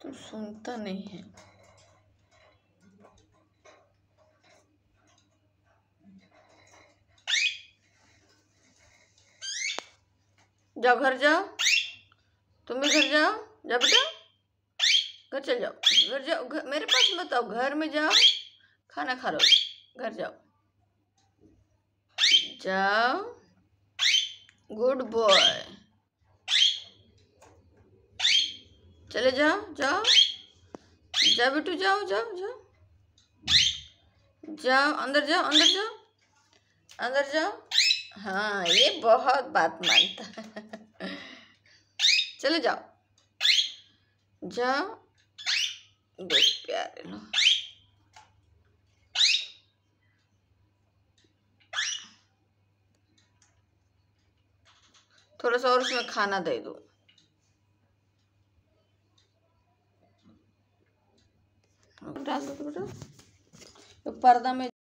तो सुनता नहीं है। जाओ घर जाओ, तुम भी घर जाओ, जाओ बेटा, घर चल जाओ, घर जाओ, मेरे पास मत आओ, घर में जाओ, खाना खा लो, घर जाओ, जाओ, गुड बॉय, चले जाओ, जाओ, जाओ बेटू, जाओ जाओ जाओ, जाओ अंदर जाओ, अंदर जाओ, अंदर जाओ। हाँ, ये बहुत बात मानता है। चले जाओ, जाओ, देख प्यारे लो। थोड़ा सा और उसमें खाना दे दो। डाल दो बेटा, तो पर्दा में